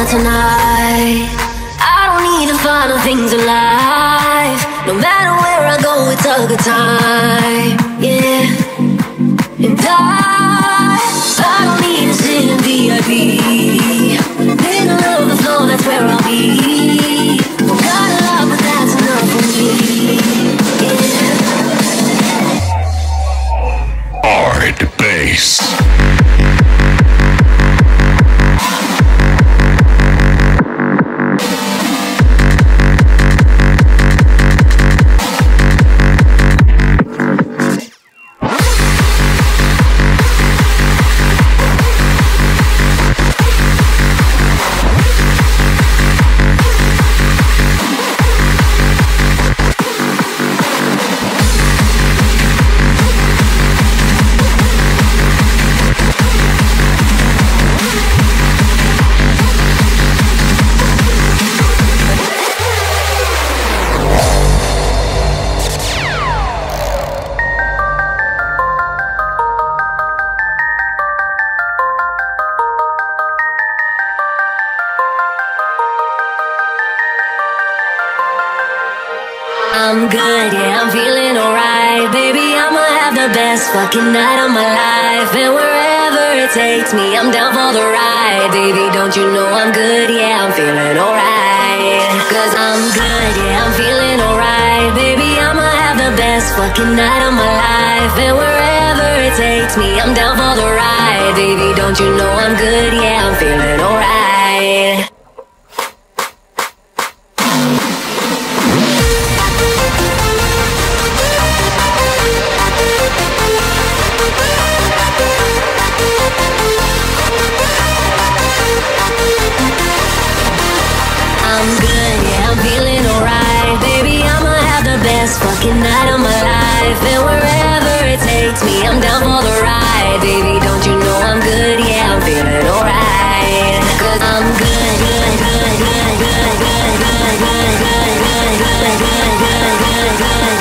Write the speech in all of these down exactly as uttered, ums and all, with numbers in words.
not tonight. I don't need the final things in life. No matter where I go, it's a good time. Yeah. And I, I don't need to sit in V I P. Middle of the floor, that's where I'll be. Well, got a lot, but that's enough for me. Yeah. Hard bass. I'm good, yeah, I'm feeling alright. Baby, I'ma have the best fucking night of my life. And wherever it takes me, I'm down for the ride. Baby, don't you know I'm good, yeah, I'm feeling alright. Cause I'm good, yeah, I'm feeling alright. Baby, I'ma have the best fucking night of my life. And wherever it takes me, I'm down for the ride. Baby, don't you know I'm good, yeah, I'm feeling alright. Best fucking night of my life. And wherever it takes me, I'm down for the ride. Baby, don't you know I'm good, yeah, I'm feeling alright. Cause I'm good, good, good, good, good, good, good, good, good, good, good, good, good, good, good,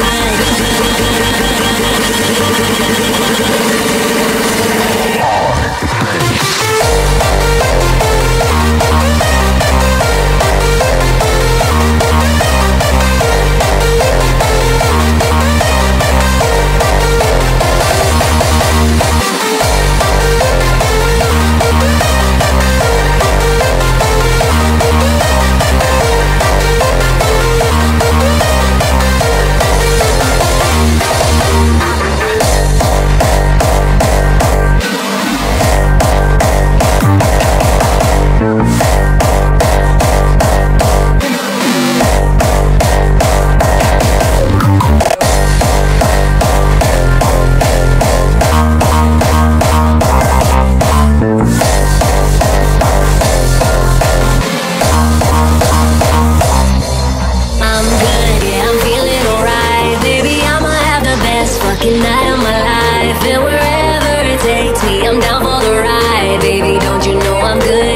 night of my life. And wherever it takes me, I'm down for the ride. Baby, don't you know I'm good?